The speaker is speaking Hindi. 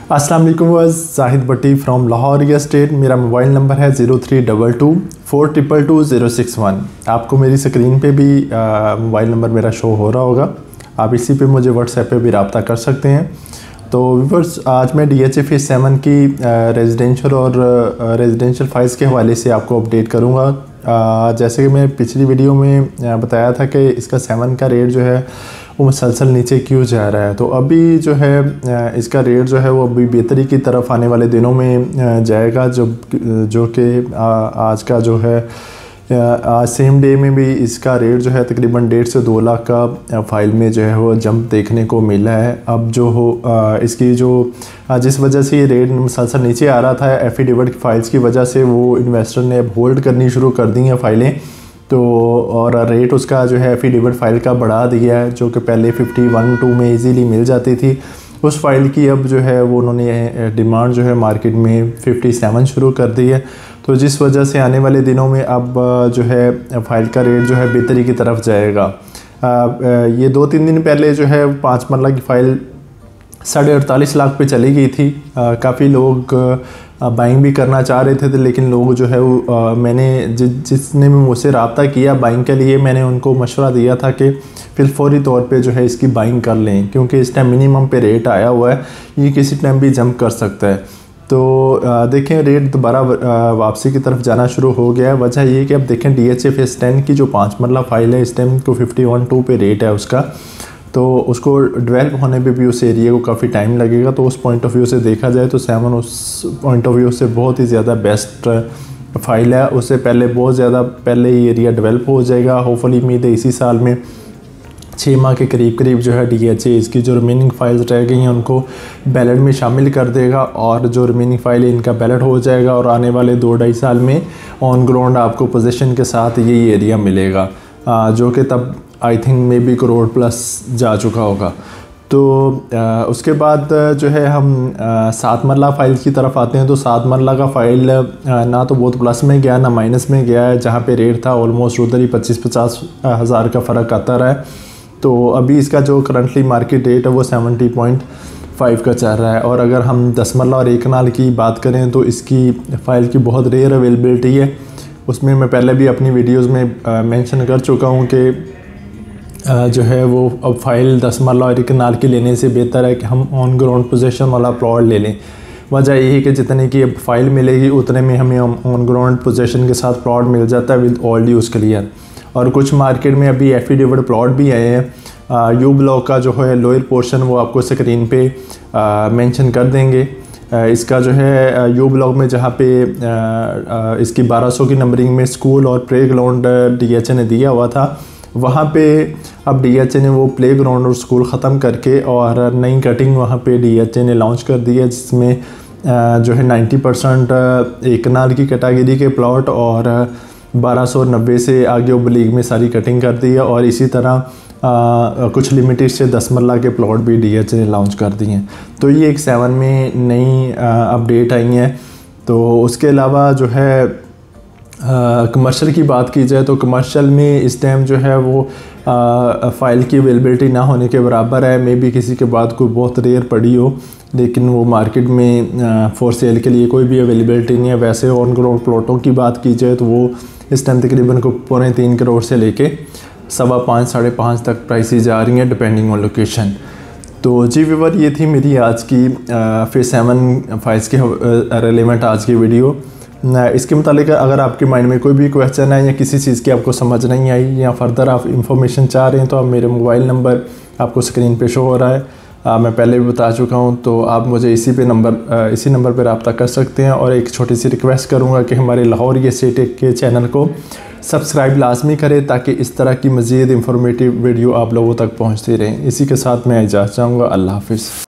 अस्सलाम वालेकुम Zahid Bhatti from Lahore real estate. मेरा मोबाइल नंबर है 0322422061। आपको मेरी स्क्रीन पे भी मोबाइल नंबर मेरा शो हो रहा होगा। आप इसी पे मुझे व्हाट्सएप पे भी रब्ता कर सकते हैं। तो व्यूअर्स, आज मैं DHA फेज़ 7 की रेजिडेंशियल फाइल्स के हवाले से आपको अपडेट करूँगा। जैसे कि मैं पिछली वीडियो में बताया था कि इसका 7 का रेट जो है वो मुसलसल नीचे क्यों जा रहा है, तो अभी जो है इसका रेट जो है वो अभी बेहतरी की तरफ आने वाले दिनों में जाएगा। जो कि आज का जो है आज सेम डे में भी इसका रेट जो है तकरीबन 1.5 से 2 लाख का फाइल में जो है वो जंप देखने को मिला है। अब जो हो इसकी जो जिस वजह से ये रेट मुसलसल नीचे आ रहा था एफिडेविट फाइल्स की वजह से, वो इन्वेस्टर ने अब होल्ड करनी शुरू कर दी हैं फाइलें। तो और रेट उसका जो है एफिडेविट फ़ाइल का बढ़ा दिया है, जो कि पहले 51-2 में इजीली मिल जाती थी। उस फाइल की अब जो है वो उन्होंने डिमांड जो है मार्केट में 57 शुरू कर दी है। तो जिस वजह से आने वाले दिनों में अब जो है फ़ाइल का रेट जो है बेहतरी की तरफ जाएगा। ये 2-3 दिन पहले जो है 5 मरला की फ़ाइल 48.5 लाख पे चली गई थी। काफ़ी लोग बाइंग भी करना चाह रहे थे, लेकिन लोग जो है वो मैंने जिसने भी मुझसे रब्ता किया बाइंग के लिए, मैंने उनको मशवरा दिया था कि फिर फौरी तौर पे जो है इसकी बाइंग कर लें, क्योंकि इस टाइम मिनिमम पे रेट आया हुआ है, ये किसी टाइम भी जंप कर सकता है। तो देखें रेट दोबारा वापसी की तरफ जाना शुरू हो गया है। वजह ये कि अब देखें DHA फेज़ 10 की जो 5 मरला फ़ाइल है इस टाइम को 51-2 पे रेट है उसका, तो उसको डेवलप होने पे भी उस एरिया को काफ़ी टाइम लगेगा। तो उस पॉइंट ऑफ व्यू से देखा जाए तो 7 उस पॉइंट ऑफ व्यू से बहुत ही ज़्यादा बेस्ट फाइल है। उससे पहले बहुत ज़्यादा पहले ये एरिया डेवलप हो जाएगा। होपफुली उम्मीद है इसी साल में 6 माह के करीब जो है DHA इसकी जो रिमेनिंग फाइल्स रह गई हैं उनको बैलेट में शामिल कर देगा, और जो रिमेनिंग फाइल है इनका बैलेट हो जाएगा, और आने वाले 2-2.5 साल में ऑन ग्राउंड आपको पोजीशन के साथ ये एरिया मिलेगा, जो कि तब I think maybe crore plus जा चुका होगा। तो उसके बाद जो है हम 7 मरला फाइल की तरफ आते हैं। तो 7 मरला का फ़ाइल ना तो बहुत प्लस में गया ना माइनस में गया है, जहाँ पे रेट था ऑलमोस्ट उधर ही 25-50 हज़ार का फ़र्क आता रहा है। तो अभी इसका जो करंटली मार्केट रेट है वो 70.5 का चल रहा है। और अगर हम 10 मरला और 1 कनाल की बात करें तो इसकी फ़ाइल की बहुत रेयर अवेलेबिलिटी है। उसमें मैं पहले भी अपनी वीडियोज़ में मेंशन कर चुका हूँ कि जो है वो अब फ़ाइल 10 मरला और 1 कनाल की लेने से बेहतर है कि हम ऑन ग्राउंड पोजीशन वाला प्लॉट ले लें। वजह यही है कि जितने की अब फ़ाइल मिलेगी उतने में हमें ऑन ग्राउंड पोजीशन के साथ प्लॉट मिल जाता है विद ऑल ड्यूज़ क्लियर। और कुछ मार्केट में अभी एफिडेविट प्लॉट भी आए हैं। यू ब्लॉक का जो है लोअर पोर्शन वो आपको स्क्रीन पे मेंशन कर देंगे। इसका जो है यू ब्लॉक में जहाँ पे इसकी 1200 की नंबरिंग में स्कूल और प्ले ग्राउंड DHA ने दिया हुआ था, वहाँ पे अब DHA ने वो प्ले ग्राउंड और स्कूल ख़त्म करके और नई कटिंग वहाँ पे DHA ने लॉन्च कर दी है, जिसमें जो है 90% 1 कनाल की कैटेगरी के प्लॉट और 1290 से आगे ओब्लिक में सारी कटिंग कर दी है। और इसी तरह कुछ लिमिटेड से 10 मरला के प्लॉट भी DHA ने लॉन्च कर दिए हैं। तो ये एक 7 में नई अपडेट आई हैं। तो उसके अलावा जो है कमर्शियल की बात की जाए तो कमर्शियल में इस टाइम जो है वो फ़ाइल की अवेलेबिलिटी ना होने के बराबर है। मे बी किसी के बाद कोई बहुत रेयर पड़ी हो, लेकिन वो मार्केट में फॉर सेल के लिए कोई भी अवेलेबिलिटी नहीं है। वैसे ऑन ग्राउंड प्लॉटों की बात की जाए तो वो इस टाइम तकरीबन को 3.25 करोड़ से लेके 5.25-5.5 तक प्राइसेस जा रही हैं डिपेंडिंग ऑन लोकेशन। तो जी व्यूअर, ये थी मेरी आज की फेज़ 7 फाइल्स के रेलेवेंट आज की वीडियो। इसके मुतालिक अगर आपके माइंड में कोई भी क्वेश्चन है या किसी चीज़ की आपको समझ नहीं आई या फर्दर आप इंफॉर्मेशन चाह रहे हैं, तो आप मेरे मोबाइल नंबर आपको स्क्रीन पे शो हो रहा है, मैं पहले भी बता चुका हूं, तो आप मुझे इसी नंबर पर रब्ता कर सकते हैं। और एक छोटी सी रिक्वेस्ट करूंगा कि हमारे लाहौर रियल एस्टेट के चैनल को सब्सक्राइब लाजमी करें, ताकि इस तरह की मज़ीद इंफॉर्मेटिव वीडियो आप लोगों तक पहुँचती रहें। इसी के साथ मैं इजाज़त चाहूँगा। अल्लाह हाफ़िज़।